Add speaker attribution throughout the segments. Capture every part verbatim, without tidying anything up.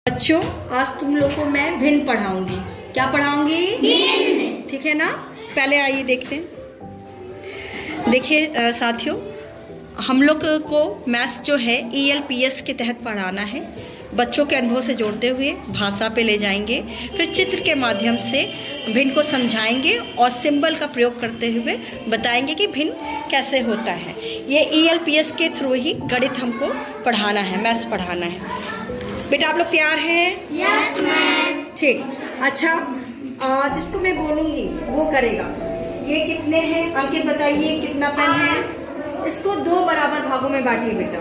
Speaker 1: बच्चों, आज तुम लोग को मैं भिन्न पढ़ाऊंगी। क्या पढ़ाऊंगी? भिन्न। ठीक है ना। पहले आइए देखते हैं। देखिए साथियों, हम लोग को मैथ्स जो है ई एल पी एस के तहत पढ़ाना है। बच्चों के अनुभव से जोड़ते हुए भाषा पे ले जाएंगे, फिर चित्र के माध्यम से भिन्न को समझाएंगे और सिंबल का प्रयोग करते हुए बताएंगे कि भिन्न कैसे होता है। ये ई एल पी एस के थ्रू ही गणित हमको पढ़ाना है, मैथ्स पढ़ाना है। बेटा आप लोग तैयार हैं?
Speaker 2: Yes ma'am.
Speaker 1: ठीक। अच्छा, जिसको मैं बोलूंगी वो करेगा। ये कितने हैं अंकित बताइए, कितना पेन है? इसको दो बराबर भागों में बांटिए बेटा।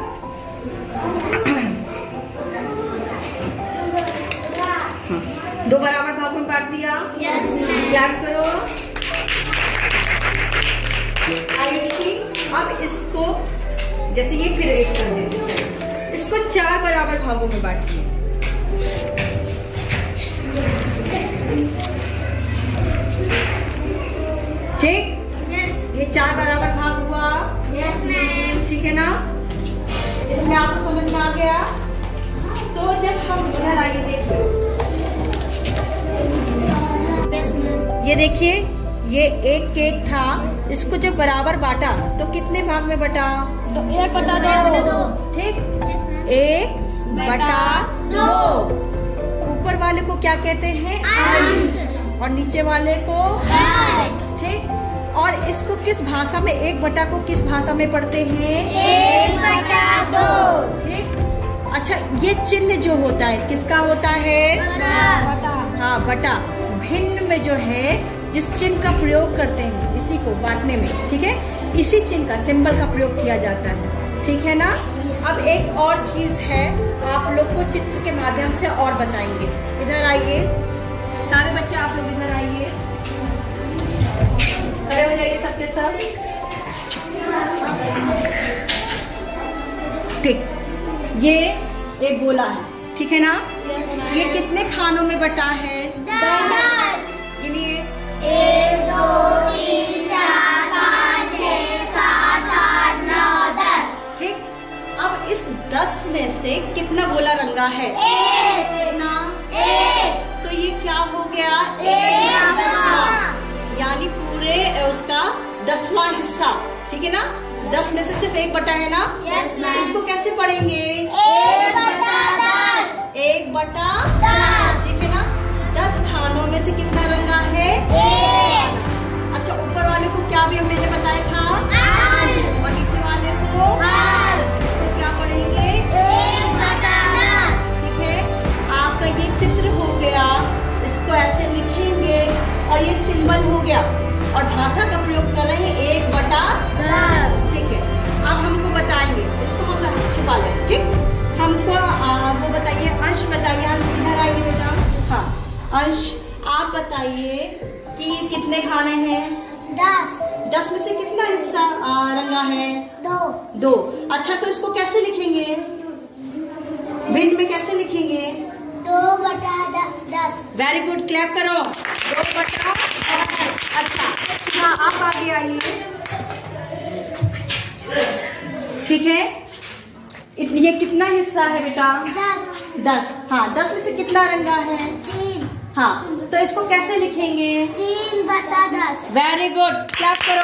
Speaker 1: हाँ, दो बराबर भागों में बांट दिया।
Speaker 2: Yes ma'am.
Speaker 1: क्लैप करो। आयुषी, अब इसको जैसे ये फिर एक कर देते, इसको चार बराबर भागों में बांटिए। ठीक?
Speaker 2: यस।
Speaker 1: ये चार बराबर भाग हुआ।
Speaker 2: Yes ma'am.
Speaker 1: ठीक है ना? इसमें आपको समझ में आ गया? तो जब हम इधर आइए, देखिए
Speaker 2: यस मैम।
Speaker 1: ये देखिए, ये एक केक था, इसको जब बराबर बांटा तो कितने भाग में बटा?
Speaker 2: तो एक बटा दो।
Speaker 1: ठीक, एक बटा दो। ऊपर वाले को क्या कहते हैं? अंश। और नीचे वाले को
Speaker 2: भाग।
Speaker 1: ठीक। और इसको किस भाषा में, एक बटा को किस भाषा में पढ़ते हैं?
Speaker 2: एक बटा दो।
Speaker 1: ठीक। अच्छा, ये चिन्ह जो होता है किसका होता है?
Speaker 2: बटा।
Speaker 1: हाँ, बटा। भिन्न में जो है जिस चिन्ह का प्रयोग करते हैं इसी को बांटने में, ठीक है, इसी चिन्ह का, सिंबल का प्रयोग किया जाता है। ठीक है ना। अब एक और चीज है, आप लोग को चित्र के माध्यम से और बताएंगे। इधर आइए सारे बच्चे, आप लोग इधर आइए, खड़े हो जाइए सबके सब। ठीक। ये एक गोला है, ठीक है ना। ये कितने खानों में बटा है?
Speaker 2: दस।
Speaker 1: गिनिए।
Speaker 2: एक दो तीन चार पाँच छः सात आठ नौ दस।
Speaker 1: ठीक। अब इस दस में से कितना गोला रंगा है?
Speaker 2: एक।
Speaker 1: कितना?
Speaker 2: एक।
Speaker 1: तो ये क्या हो गया?
Speaker 2: एक हिस्सा।
Speaker 1: यानी पूरे उसका दसवां हिस्सा। ठीक है ना। दस में से सिर्फ एक बटा है ना।
Speaker 2: Yes ma'am.
Speaker 1: इसको कैसे पढ़ेंगे?
Speaker 2: एक बटा दस।
Speaker 1: एक बटा
Speaker 2: दस।
Speaker 1: ठीक है ना। दस खानों में से कितना रंगा है?
Speaker 2: एक।
Speaker 1: अच्छा, ऊपर वाले को क्या भी हमने बताया था?
Speaker 2: अंश।
Speaker 1: और नीचे वाले को
Speaker 2: भाग।
Speaker 1: इसको क्या पढ़ेंगे?
Speaker 2: एक बटा दस।
Speaker 1: ठीक है। आपका ये चित्र हो गया, इसको ऐसे लिखेंगे और ये सिंबल हो गया और भाषा का प्रयोग कर रहे हैं एक बटा
Speaker 2: दस।
Speaker 1: ठीक है। अब हमको बताएंगे, इसको हम छुपा लें। ठीक। हमको आ, वो बताइए, अंश बताइए। अंश इधर आइए बेटा। हाँ, अंश आप बताइए कि कितने खाने हैं?
Speaker 2: दस।
Speaker 1: दस में से कितना हिस्सा आ, रंगा है?
Speaker 2: दो।
Speaker 1: दो। अच्छा, तो इसको कैसे लिखेंगे? भिन्न में कैसे लिखेंगे?
Speaker 2: दो बटा दस।
Speaker 1: वेरी गुड, क्लैप करो। दो बटा दस। अच्छा, हाँ आप आगे आइए। ठीक है। ये कितना हिस्सा है बेटा?
Speaker 2: दस।
Speaker 1: दस। हाँ, दस में से कितना रंगा है?
Speaker 2: तीन।
Speaker 1: हाँ, तो इसको कैसे लिखेंगे?
Speaker 2: तीन बटा दस।
Speaker 1: वेरी गुड, क्लैप करो।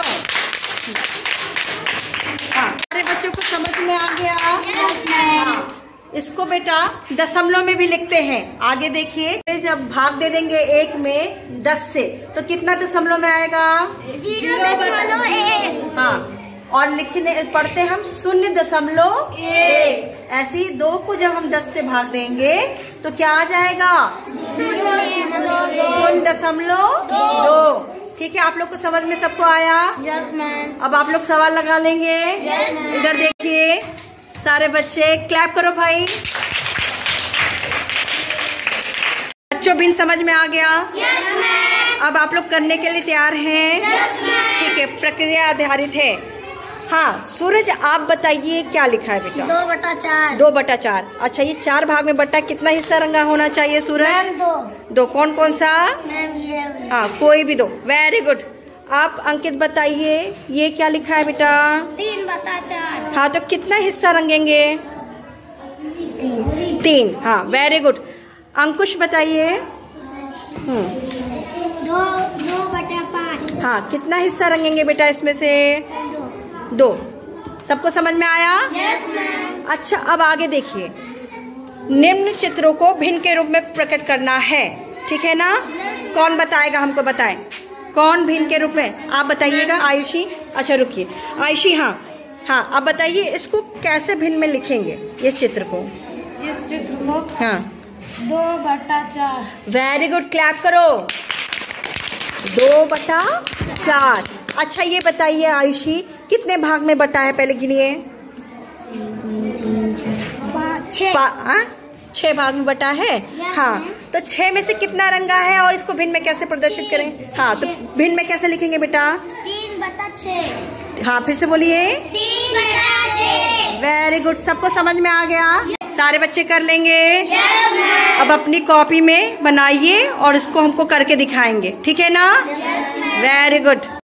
Speaker 1: हाँ, सारे बच्चों को समझ में आ गया?
Speaker 2: Yes ma'am.
Speaker 1: हाँ, इसको बेटा दशमलव में भी लिखते हैं। आगे देखिए, जब भाग दे देंगे एक में दस से तो कितना दशमलव में आएगा?
Speaker 2: जीरो दशमलव एक।
Speaker 1: हाँ, और लिखने पढ़ते हम शून्य दशमलव एक। ऐसे ही दो को जब हम दस से भाग देंगे तो क्या आ जाएगा? शून्य दशमलव दो। ठीक है। आप लोग को समझ में सबको आया?
Speaker 2: Yes ma'am.
Speaker 1: अब आप लोग सवाल लगा लेंगे। इधर देखिए सारे बच्चे, क्लैप करो भाई। बच्चों, भिन्न समझ में आ गया?
Speaker 2: Yes ma'am.
Speaker 1: अब आप लोग करने के लिए तैयार हैं?
Speaker 2: Yes ma'am.
Speaker 1: ठीक है, प्रक्रिया आधारित है। हाँ, सूरज आप बताइए क्या लिखा है बेटा?
Speaker 2: दो बटा चार।
Speaker 1: दो बटा चार। अच्छा, ये चार भाग में बटा कितना हिस्सा रंगा होना चाहिए सूरज?
Speaker 2: मैम दो।
Speaker 1: दो। कौन कौन सा?
Speaker 2: मैम ये।
Speaker 1: हाँ, कोई भी दो। Very good. आप अंकित बताइए, ये क्या लिखा है बेटा?
Speaker 2: तीन बटा चार।
Speaker 1: हाँ, तो कितना हिस्सा रंगेंगे?
Speaker 2: तीन।
Speaker 1: तीन। हाँ, वेरी गुड। अंकुश बताइए। हम्म
Speaker 2: दो दो बटा पाँच।
Speaker 1: हाँ, कितना हिस्सा रंगेंगे बेटा इसमें से?
Speaker 2: दो।
Speaker 1: दो। सबको समझ में आया?
Speaker 2: Yes ma'am.
Speaker 1: अच्छा, अब आगे देखिए। निम्न चित्रों को भिन्न के रूप में प्रकट करना है, ठीक है ना? कौन बताएगा? हमको बताएं, कौन भिन्न के रूप में? आप बताइएगा आयुषी। अच्छा रुकिए आयुषी। हाँ हाँ, अब बताइए इसको कैसे भिन्न में लिखेंगे इस चित्र को?
Speaker 2: इस चित्र को
Speaker 1: हाँ,
Speaker 2: दो बटा चार।
Speaker 1: वेरी गुड, क्लैप करो। दो बटा चार। अच्छा ये बताइए आयुषी, कितने भाग में बटा है? पहले गिनिए। छह। छह भाग में बटा है। हाँ, तो छह में से कितना रंगा है और इसको भिन्न में कैसे प्रदर्शित करें? हाँ, तो भिन्न में कैसे लिखेंगे बेटा?
Speaker 2: तीन बटा छह।
Speaker 1: हाँ, फिर से बोलिए।
Speaker 2: तीन बटा छह।
Speaker 1: वेरी गुड, सबको समझ में आ गया? सारे बच्चे कर लेंगे?
Speaker 2: yes,
Speaker 1: अब अपनी कॉपी में बनाइए और इसको हमको करके दिखाएंगे, ठीक है ना?
Speaker 2: yes,
Speaker 1: very good.